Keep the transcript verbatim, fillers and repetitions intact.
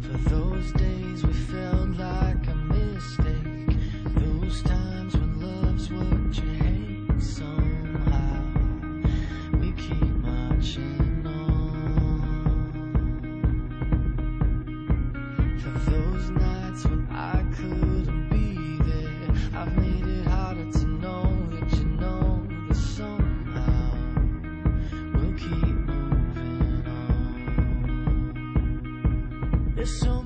For those days we felt like a mistake, those times when love's what you hate. Somehow we keep marching on. For those nights when I couldn't be there, I've made it harder to know that you know that somehow we'll keep moving on. There's so